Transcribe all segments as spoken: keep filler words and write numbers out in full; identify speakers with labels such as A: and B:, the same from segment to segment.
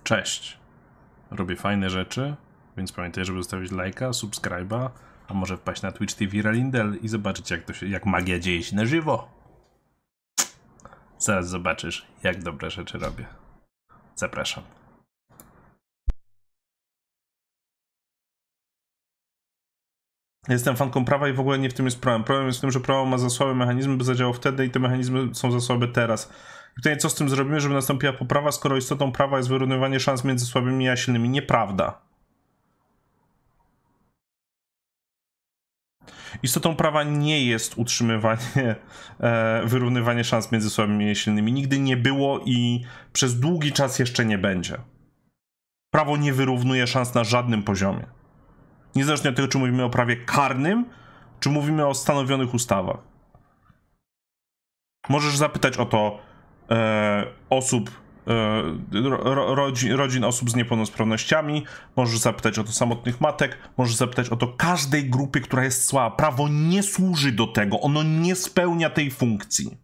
A: Cześć. Robię fajne rzeczy, więc pamiętaj, żeby zostawić lajka, subskryba, a może wpaść na Twitch T V Ralindel i zobaczyć, jak, to się, jak magia dzieje się na żywo. Zaraz zobaczysz, jak dobre rzeczy robię. Zapraszam. Jestem fanką prawa i w ogóle nie w tym jest problem. Problem jest w tym, że prawo ma za słabe mechanizmy, by zadziałało wtedy i te mechanizmy są za słabe teraz. I pytanie, co z tym zrobimy, żeby nastąpiła poprawa, skoro istotą prawa jest wyrównywanie szans między słabymi a silnymi? Nieprawda. Istotą prawa nie jest utrzymywanie, e, wyrównywanie szans między słabymi a silnymi. Nigdy nie było i przez długi czas jeszcze nie będzie. Prawo nie wyrównuje szans na żadnym poziomie. Niezależnie od tego, czy mówimy o prawie karnym, czy mówimy o stanowionych ustawach. Możesz zapytać o to e, osób, e, ro, rodzin, rodzin osób z niepełnosprawnościami, możesz zapytać o to samotnych matek, możesz zapytać o to każdej grupy, która jest słaba. Prawo nie służy do tego, ono nie spełnia tej funkcji.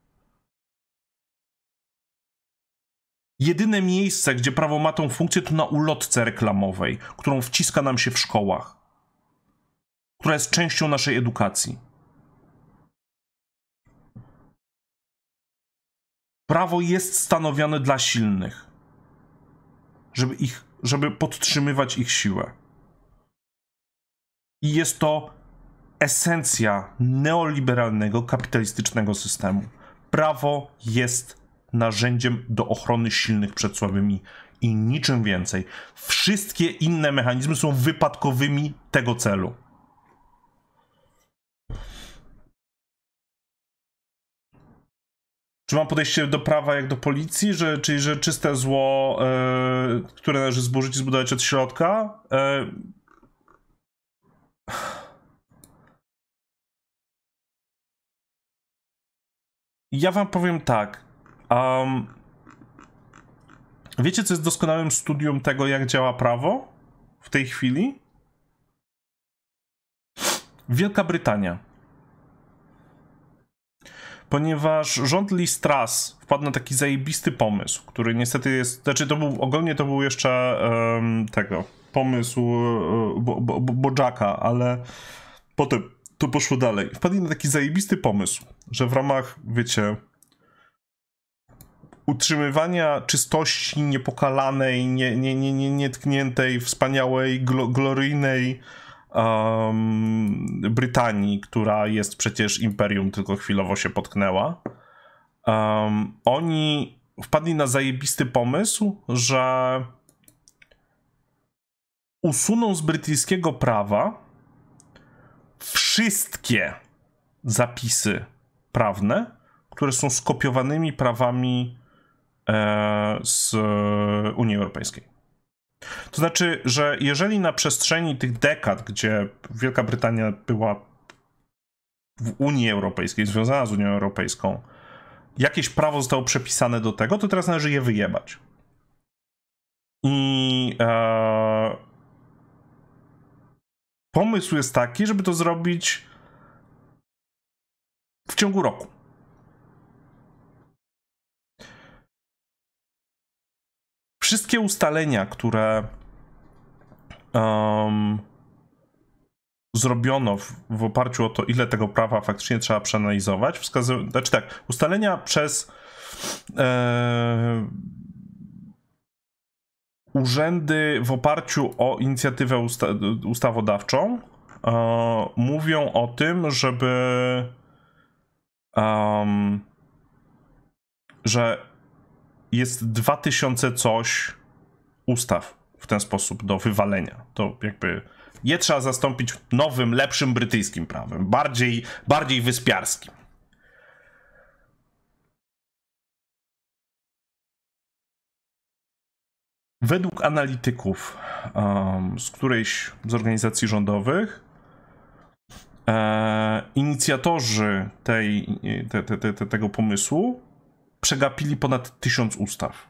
A: Jedyne miejsce, gdzie prawo ma tą funkcję, to na ulotce reklamowej, którą wciska nam się w szkołach, która jest częścią naszej edukacji. Prawo jest stanowione dla silnych, żeby ich, żeby podtrzymywać ich siłę. I jest to esencja neoliberalnego, kapitalistycznego systemu. Prawo jest narzędziem do ochrony silnych przed słabymi i niczym więcej. Wszystkie inne mechanizmy są wypadkowymi tego celu. Czy mam podejście do prawa jak do policji, że, czyli że czyste zło, e, które należy zburzyć i zbudować od środka? E... Ja wam powiem tak. Um, wiecie, co jest doskonałym studium tego, jak działa prawo w tej chwili? Wielka Brytania. Ponieważ rząd Liz Truss wpadł na taki zajebisty pomysł, który niestety jest, znaczy to był, ogólnie to był jeszcze um, tego, pomysł um, bo, bo, bo, Bojacka, ale potem to poszło dalej. Wpadli na taki zajebisty pomysł, że w ramach, wiecie, utrzymywania czystości niepokalanej, nie, nie, nie, nie, nietkniętej, wspaniałej, glo, gloryjnej um, Brytanii, która jest przecież imperium, tylko chwilowo się potknęła. Um, oni wpadli na zajebisty pomysł, że usuną z brytyjskiego prawa wszystkie zapisy prawne, które są skopiowanymi prawami e, z Unii Europejskiej. To znaczy, że jeżeli na przestrzeni tych dekad, gdzie Wielka Brytania była w Unii Europejskiej, związana z Unią Europejską, jakieś prawo zostało przepisane do tego, to teraz należy je wyjebać. I e, pomysł jest taki, żeby to zrobić w ciągu roku. Wszystkie ustalenia, które um, zrobiono w, w oparciu o to, ile tego prawa faktycznie trzeba przeanalizować, wskazują, znaczy tak, ustalenia przez e, urzędy w oparciu o inicjatywę usta ustawodawczą e, mówią o tym, żeby um, że jest dwa tysiące coś ustaw w ten sposób do wywalenia. To jakby je trzeba zastąpić nowym, lepszym brytyjskim prawem, bardziej, bardziej wyspiarskim. Według analityków um, z którejś z organizacji rządowych e, inicjatorzy tej, te, te, te, tego pomysłu przegapili ponad tysiąc ustaw.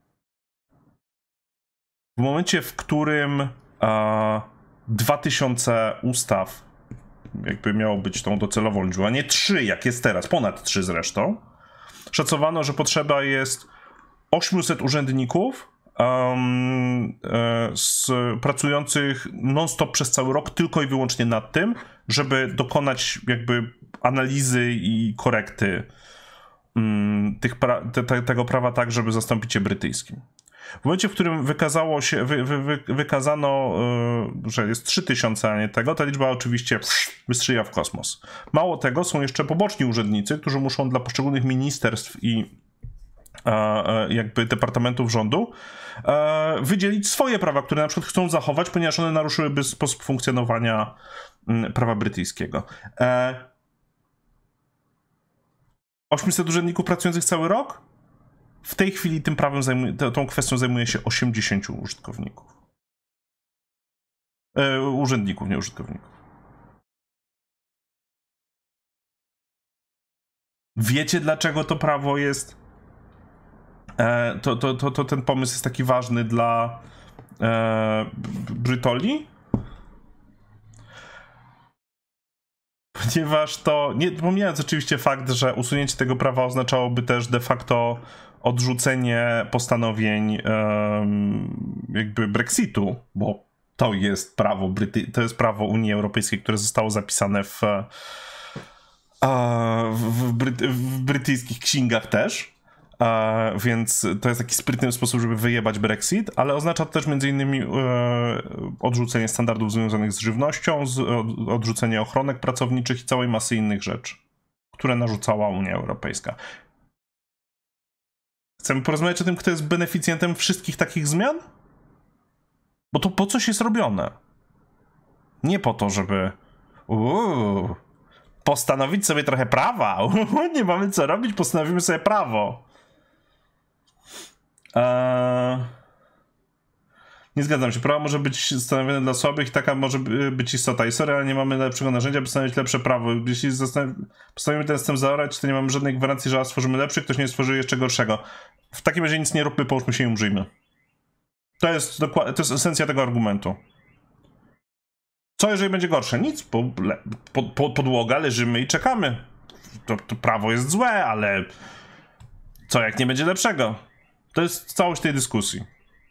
A: W momencie, w którym e, dwa tysiące ustaw jakby miało być tą docelową liczbą, a nie trzy, jak jest teraz, ponad trzy zresztą, szacowano, że potrzeba jest osiemset urzędników um, z pracujących non-stop przez cały rok tylko i wyłącznie nad tym, żeby dokonać jakby analizy i korekty um, tych pra te, te, tego prawa tak, żeby zastąpić je brytyjskim. W momencie, w którym wykazało się, wy, wy, wy, wykazano, yy, że jest trzy tysiące, a nie tego, ta liczba oczywiście wystrzeliła w kosmos. Mało tego, są jeszcze poboczni urzędnicy, którzy muszą dla poszczególnych ministerstw i e, jakby departamentów rządu e, wydzielić swoje prawa, które na przykład chcą zachować, ponieważ one naruszyłyby sposób funkcjonowania m, prawa brytyjskiego. E, osiemset urzędników pracujących cały rok? W tej chwili tym prawem zajmuje, tą kwestią zajmuje się osiemdziesięciu użytkowników. E, urzędników, nie użytkowników. Wiecie, dlaczego to prawo jest... E, to, to, to, to ten pomysł jest taki ważny dla e, Brytolii? Ponieważ to, nie pomijając oczywiście fakt, że usunięcie tego prawa oznaczałoby też de facto odrzucenie postanowień um, jakby Brexitu, bo to jest prawo Bryty to jest prawo Unii Europejskiej, które zostało zapisane w, w, w, bryty w brytyjskich księgach też, więc to jest taki sprytny sposób, żeby wyjebać Brexit, ale oznacza to też między innymi odrzucenie standardów związanych z żywnością, z, odrzucenie ochronek pracowniczych i całej masy innych rzeczy, które narzucała Unia Europejska. Chcemy porozmawiać o tym, kto jest beneficjentem wszystkich takich zmian? Bo to po coś jest robione? Nie po to, żeby uuu, postanowić sobie trochę prawa. Uuu, nie mamy co robić, postanowimy sobie prawo. Eee... Nie zgadzam się. Prawo może być stanowione dla słabych i taka może być istota. I sorry, ale nie mamy lepszego narzędzia, by stanowić lepsze prawo. Jeśli postanowimy ten system zaorać, to nie mamy żadnej gwarancji, że raz stworzymy lepszy, ktoś nie stworzy jeszcze gorszego. W takim razie nic nie róbmy, połóżmy się i umrzyjmy. To jest, dokładnie, to jest esencja tego argumentu. Co jeżeli będzie gorsze? Nic. Po, po, po, podłoga, leżymy i czekamy. To, to prawo jest złe, ale co jak nie będzie lepszego? To jest całość tej dyskusji.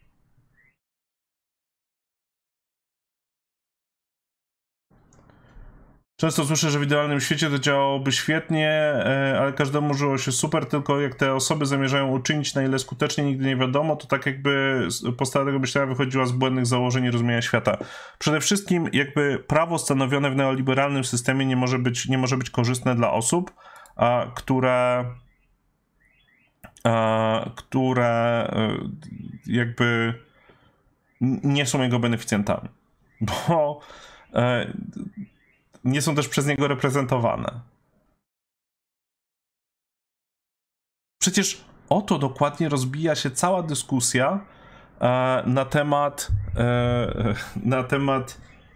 A: Często słyszę, że w idealnym świecie to działałoby świetnie, ale każdemu żyło się super, tylko jak te osoby zamierzają uczynić, na ile skutecznie, nigdy nie wiadomo, to tak jakby postawa tego myślenia wychodziła z błędnych założeń i rozumienia świata. Przede wszystkim jakby prawo stanowione w neoliberalnym systemie nie może być, nie może być korzystne dla osób, a, które, a, które jakby nie są jego beneficjentami. Bo a, nie są też przez niego reprezentowane. Przecież o to dokładnie rozbija się cała dyskusja e, na temat e, na temat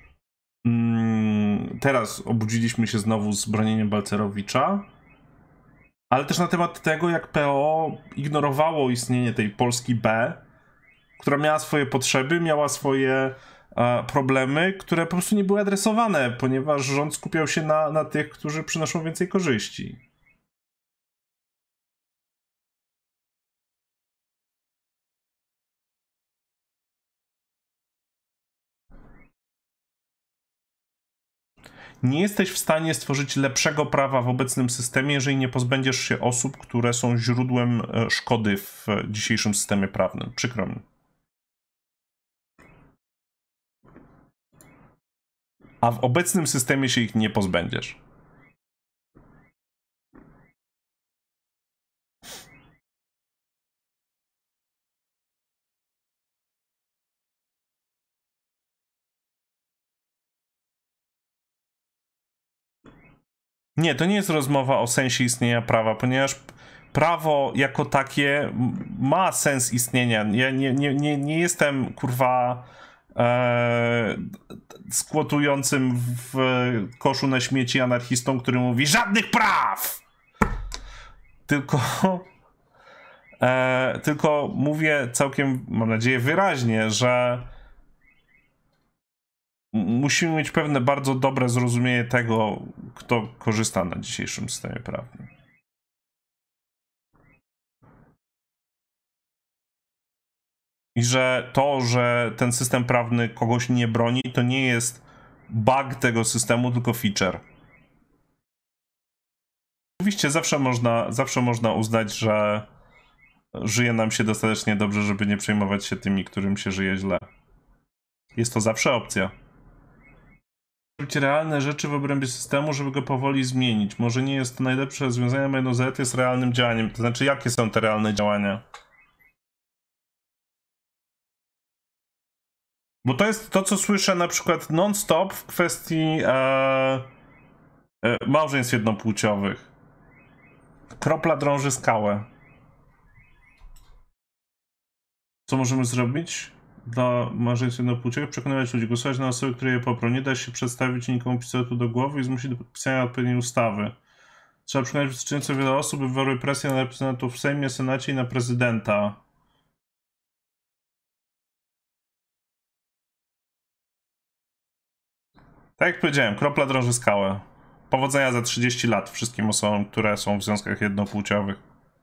A: mm, teraz obudziliśmy się znowu z bronieniem Balcerowicza, ale też na temat tego, jak P O ignorowało istnienie tej Polski B, która miała swoje potrzeby, miała swoje problemy, które po prostu nie były adresowane, ponieważ rząd skupiał się na, na tych, którzy przynoszą więcej korzyści. Nie jesteś w stanie stworzyć lepszego prawa w obecnym systemie, jeżeli nie pozbędziesz się osób, które są źródłem szkody w dzisiejszym systemie prawnym. Przykro mi. A w obecnym systemie się ich nie pozbędziesz. Nie, to nie jest rozmowa o sensie istnienia prawa, ponieważ prawo jako takie ma sens istnienia. Ja nie, nie, nie, nie jestem, kurwa, e, skłotującym w koszu na śmieci anarchistą, który mówi żadnych praw! Tylko, e, tylko mówię całkiem, mam nadzieję, wyraźnie, że musimy mieć pewne bardzo dobre zrozumienie tego, kto korzysta na dzisiejszym systemie prawnym. I że to, że ten system prawny kogoś nie broni, to nie jest bug tego systemu, tylko feature. Oczywiście zawsze można, zawsze można uznać, że żyje nam się dostatecznie dobrze, żeby nie przejmować się tymi, którym się żyje źle. Jest to zawsze opcja. Robić realne rzeczy w obrębie systemu, żeby go powoli zmienić. Może nie jest to najlepsze rozwiązanie, ale Z jest realnym działaniem. To znaczy, jakie są te realne działania? Bo to jest to, co słyszę na przykład non-stop w kwestii e, e, małżeństw jednopłciowych. Kropla drąży skałę. Co możemy zrobić dla małżeństw jednopłciowych? Przekonywać ludzi, głosować na osoby, które je poprą. Nie da się przedstawić nikomu pistoletu do głowy i zmusić do podpisania odpowiedniej ustawy. Trzeba przekonać wystarczająco wiele osób, by wywarły presję na reprezentantów w Sejmie, Senacie i na prezydenta. Tak jak powiedziałem, kropla drąży skałę. Powodzenia za trzydzieści lat wszystkim osobom, które są w związkach jednopłciowych.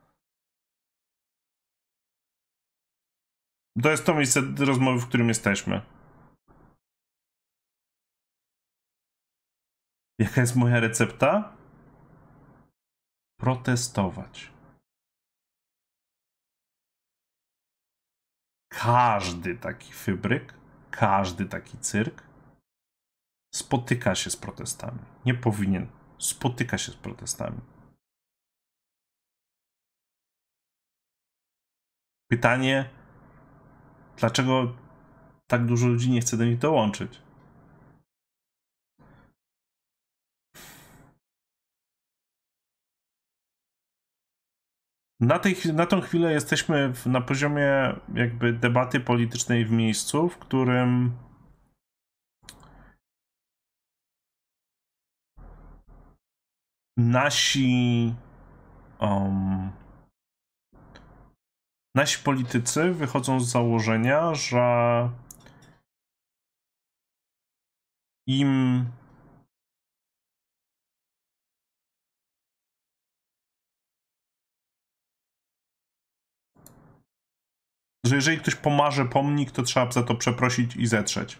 A: To jest to miejsce rozmowy, w którym jesteśmy. Jaka jest moja recepta? Protestować. Każdy taki fybryk, każdy taki cyrk spotyka się z protestami. Nie powinien. Spotyka się z protestami. Pytanie, dlaczego tak dużo ludzi nie chce do nich dołączyć? Na, tej, na tą chwilę jesteśmy w, na poziomie jakby debaty politycznej w miejscu, w którym nasi um, nasi politycy wychodzą z założenia, że im że jeżeli ktoś pomarze pomnik, to trzeba za to przeprosić i zetrzeć.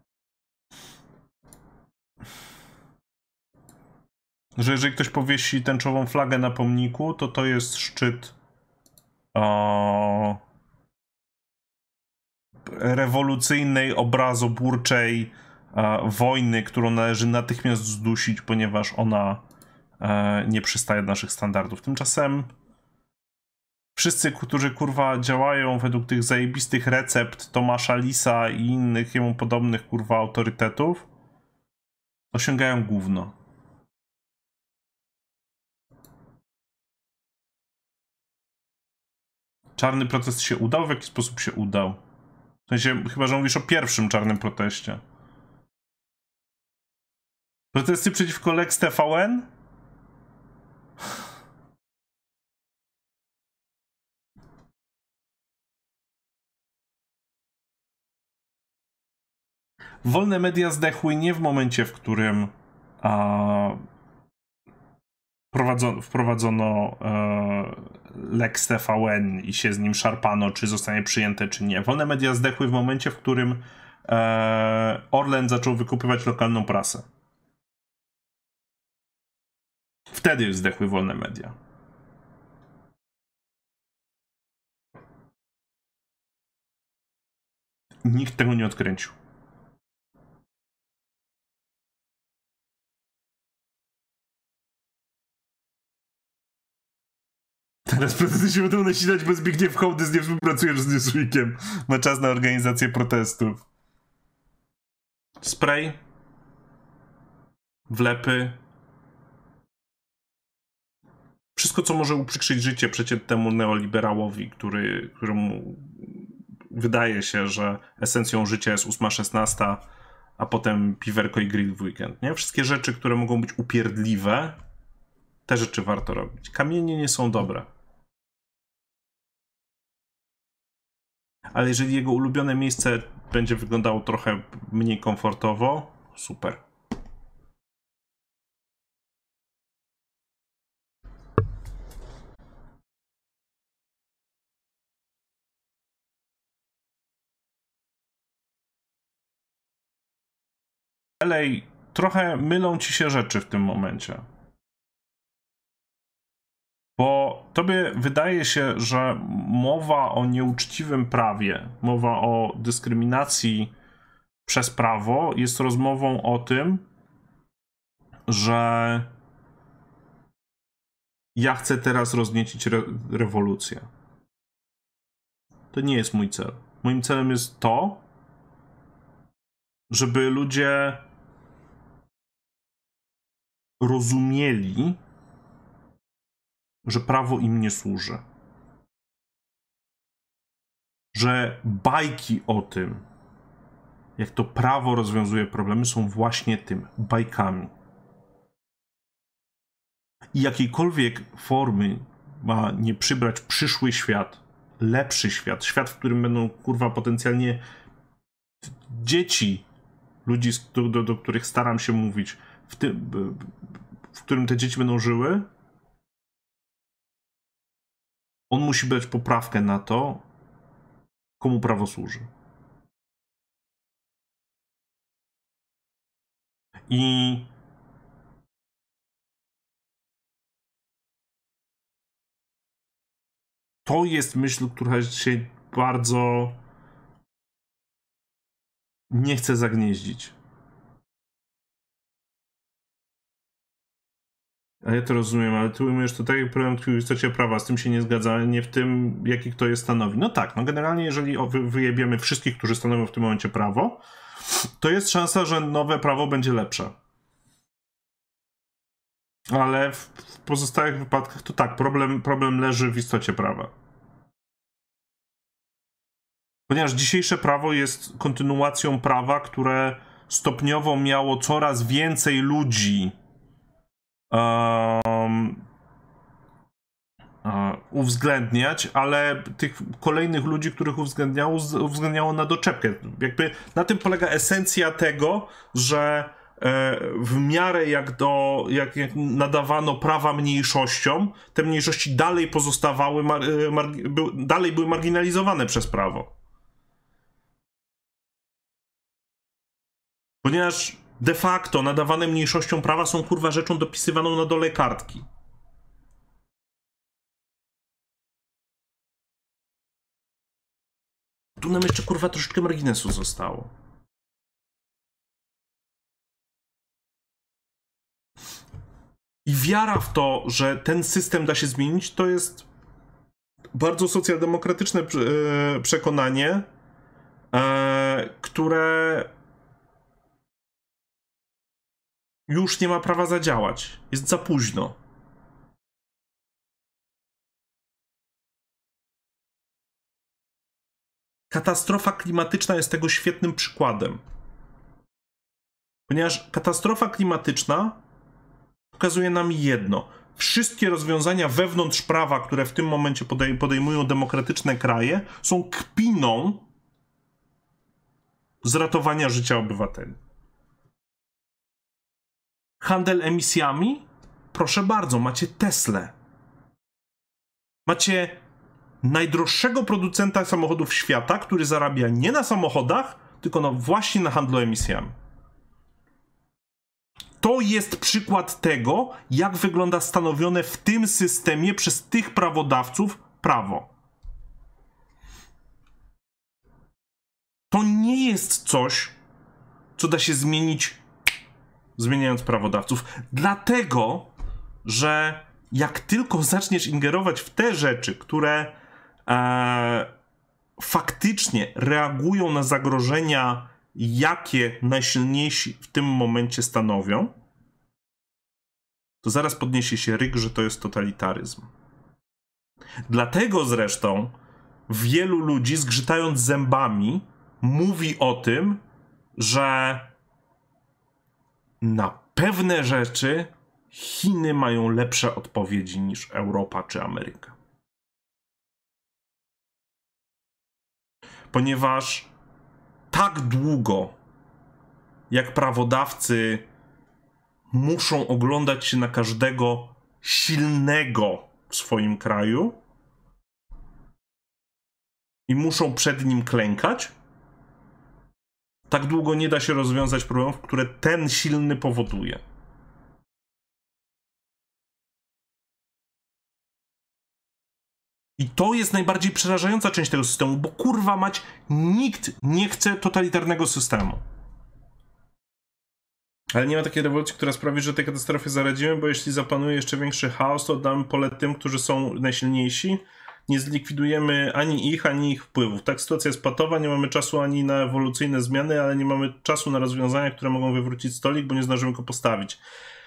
A: Że jeżeli ktoś powiesi tęczową flagę na pomniku, to to jest szczyt o, rewolucyjnej, obrazoburczej e, wojny, którą należy natychmiast zdusić, ponieważ ona e, nie przystaje do naszych standardów. Tymczasem wszyscy, którzy kurwa działają według tych zajebistych recept Tomasza Lisa i innych jemu podobnych kurwa autorytetów, osiągają gówno. Czarny protest się udał? W jaki sposób się udał? W sensie, chyba że mówisz o pierwszym czarnym proteście. Protesty przeciwko Lex T V N? Wolne media zdechły nie w momencie, w którym a, prowadzono, wprowadzono e, Lex T V N i się z nim szarpano, czy zostanie przyjęte, czy nie. Wolne media zdechły w momencie, w którym e, Orlen zaczął wykupywać lokalną prasę. Wtedy zdechły wolne media. Nikt tego nie odkręcił. Teraz protesty się będą nasilać, bo Zbigniew Hołdys nie współpracuje z Newsweekiem. Ma czas na organizację protestów. Spray. Wlepy. Wszystko, co może uprzykrzyć życie przeciętnemu neoliberałowi, który, któremu wydaje się, że esencją życia jest ósma szesnasta, a potem piwerko i grill w weekend. Nie? Wszystkie rzeczy, które mogą być upierdliwe, te rzeczy warto robić. Kamienie nie są dobre. Ale jeżeli jego ulubione miejsce będzie wyglądało trochę mniej komfortowo, super. L A, trochę mylą ci się rzeczy w tym momencie. Bo tobie wydaje się, że mowa o nieuczciwym prawie, mowa o dyskryminacji przez prawo jest rozmową o tym, że ja chcę teraz rozniecić re rewolucję. To nie jest mój cel. Moim celem jest to, żeby ludzie rozumieli, że prawo im nie służy. Że bajki o tym, jak to prawo rozwiązuje problemy, są właśnie tym, bajkami. I jakiejkolwiek formy ma nie przybrać przyszły świat, lepszy świat, świat, w którym będą, kurwa, potencjalnie dzieci ludzi, do, do, do których staram się mówić, w, tym, w którym te dzieci będą żyły, on musi brać poprawkę na to, komu prawo służy. I to jest myśl, która się bardzo nie chce zagnieździć. A ja to rozumiem, ale ty umiesz to tak jak problem tkwi w istocie prawa, z tym się nie zgadza, nie w tym, jaki kto je stanowi. No tak, no generalnie jeżeli wyjebiemy wszystkich, którzy stanowią w tym momencie prawo, to jest szansa, że nowe prawo będzie lepsze. Ale w pozostałych wypadkach to tak, problem, problem leży w istocie prawa. Ponieważ dzisiejsze prawo jest kontynuacją prawa, które stopniowo miało coraz więcej ludzi um, um, uwzględniać, ale tych kolejnych ludzi, których uwzględniało, uwzględniało na doczepkę. Jakby na tym polega esencja tego, że e, w miarę jak, do, jak, jak nadawano prawa mniejszościom, te mniejszości dalej pozostawały, mar, mar, by, dalej były marginalizowane przez prawo. Ponieważ de facto nadawane mniejszościom prawa są, kurwa, rzeczą dopisywaną na dole kartki. Tu nam jeszcze, kurwa, troszeczkę marginesu zostało. I wiara w to, że ten system da się zmienić, to jest bardzo socjaldemokratyczne przekonanie, które już nie ma prawa zadziałać. Jest za późno. Katastrofa klimatyczna jest tego świetnym przykładem. Ponieważ katastrofa klimatyczna pokazuje nam jedno. Wszystkie rozwiązania wewnątrz prawa, które w tym momencie podej- podejmują demokratyczne kraje, są kpiną z ratowania życia obywateli. Handel emisjami? Proszę bardzo, macie Teslę. Macie najdroższego producenta samochodów świata, który zarabia nie na samochodach, tylko na, właśnie na handlu emisjami. To jest przykład tego, jak wygląda stanowione w tym systemie przez tych prawodawców prawo. To nie jest coś, co da się zmienić, zmieniając prawodawców. Dlatego, że jak tylko zaczniesz ingerować w te rzeczy, które e, faktycznie reagują na zagrożenia, jakie najsilniejsi w tym momencie stanowią, to zaraz podniesie się ryk, że to jest totalitaryzm. Dlatego zresztą wielu ludzi, zgrzytając zębami, mówi o tym, że na pewne rzeczy Chiny mają lepsze odpowiedzi niż Europa czy Ameryka. Ponieważ tak długo, jak prawodawcy muszą oglądać się na każdego silnego w swoim kraju i muszą przed nim klękać, tak długo nie da się rozwiązać problemów, które ten silny powoduje. I to jest najbardziej przerażająca część tego systemu, bo kurwa mać, nikt nie chce totalitarnego systemu. Ale nie ma takiej rewolucji, która sprawi, że tej katastrofie zaradzimy, bo jeśli zapanuje jeszcze większy chaos, to oddamy pole tym, którzy są najsilniejsi. Nie zlikwidujemy ani ich, ani ich wpływów. Tak, sytuacja jest patowa, nie mamy czasu ani na ewolucyjne zmiany, ale nie mamy czasu na rozwiązania, które mogą wywrócić stolik, bo nie zdążymy go postawić.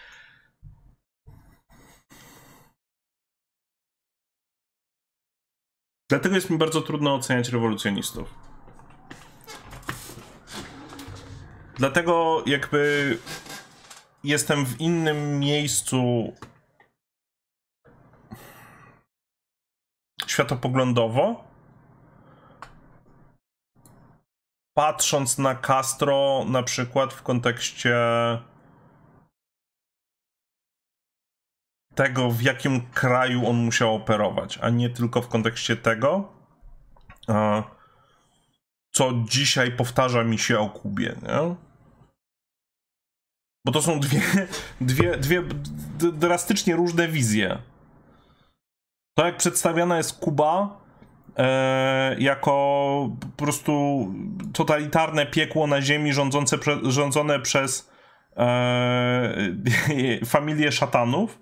A: Dlatego jest mi bardzo trudno oceniać rewolucjonistów. Dlatego jakby jestem w innym miejscu światopoglądowo, patrząc na Castro na przykład w kontekście tego, w jakim kraju on musiał operować, a nie tylko w kontekście tego, co dzisiaj powtarza mi się o Kubie, nie? Bo to są dwie, dwie, dwie drastycznie różne wizje. To, jak przedstawiana jest Kuba e, jako po prostu totalitarne piekło na ziemi rządzące, prze, rządzone przez e, familię szatanów,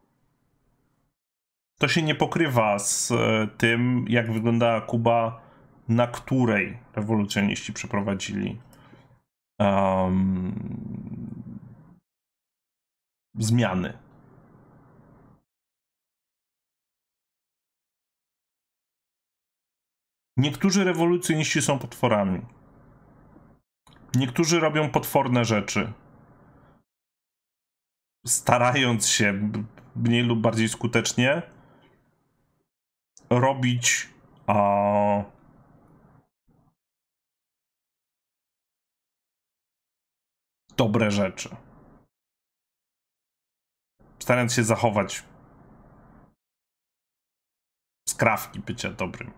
A: to się nie pokrywa z tym, jak wyglądała Kuba, na której rewolucjoniści przeprowadzili um, zmiany. Niektórzy rewolucjoniści są potworami. Niektórzy robią potworne rzeczy, starając się mniej lub bardziej skutecznie robić a, dobre rzeczy. Starając się zachować skrawki bycia dobrym.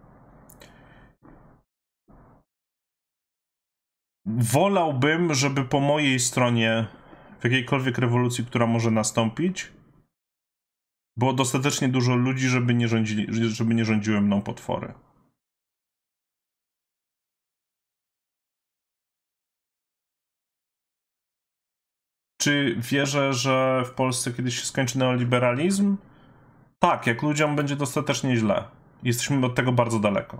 A: Wolałbym, żeby po mojej stronie w jakiejkolwiek rewolucji, która może nastąpić, było dostatecznie dużo ludzi, żeby nie rządzili, żeby nie rządziły mną potwory. Czy wierzę, że w Polsce kiedyś się skończy neoliberalizm? Tak, jak ludziom będzie dostatecznie źle. Jesteśmy od tego bardzo daleko.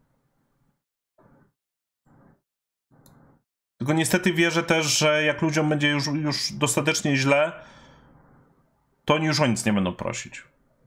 A: Tylko niestety wierzę też, że jak ludziom będzie już, już dostatecznie źle, to oni już o nic nie będą prosić.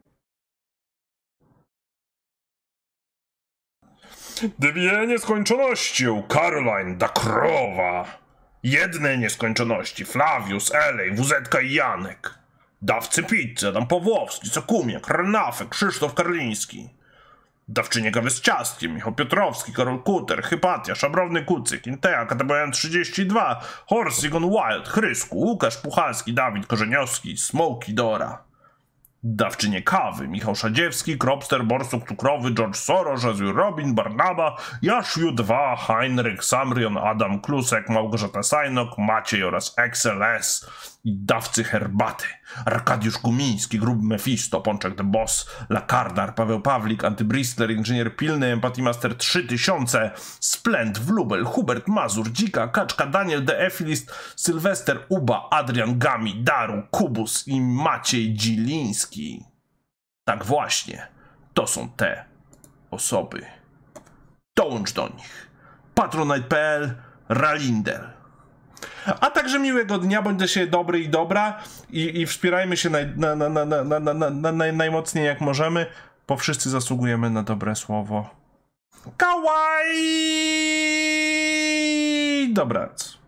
A: Dwie nieskończoności u Caroline da Krowa. Jedne nieskończoności Flavius, Elej, Wuzetka i Janek. Dawcy pizzy Adam Pawłowski, Sokumiak, Renafek, Krzysztof Karliński. Dawczynie kawy z ciastkiem, Michał Piotrowski, Karol Kuter, Hypatia, Szabrowny Kucyk, Intea, K T B N trzydzieści dwa, Horse Gone Wild, Chrysku, Łukasz Puchalski, Dawid Korzeniowski, Smoky Dora. Dawczynie kawy, Michał Szadziewski, Kropster, Borsuk Cukrowy, George Soros, Azur Robin, Barnaba, Jaszu dwa, Heinrich, Samrion, Adam Klusek, Małgorzata Sajnok, Maciej oraz X L S i dawcy herbaty. Arkadiusz Gumiński, Grub Mephisto, Pączek the Boss, Lakardar, Paweł Pawlik, Antybristler, Inżynier Pilny, Empathy Master trzy tysiące, Splend, Wlubel, Hubert Mazur, Dzika, Kaczka, Daniel The Efilist, Sylwester Uba, Adrian Gami, Daru, Kubus i Maciej Dziliński. Tak właśnie, to są te osoby. Dołącz do nich. Patronite kropka p l, Ralindel. A także miłego dnia, bądźcie się dobry i dobra i, i wspierajmy się naj, na, na, na, na, na, na, na, na, najmocniej jak możemy, bo wszyscy zasługujemy na dobre słowo. Kawaii! Dobranoc.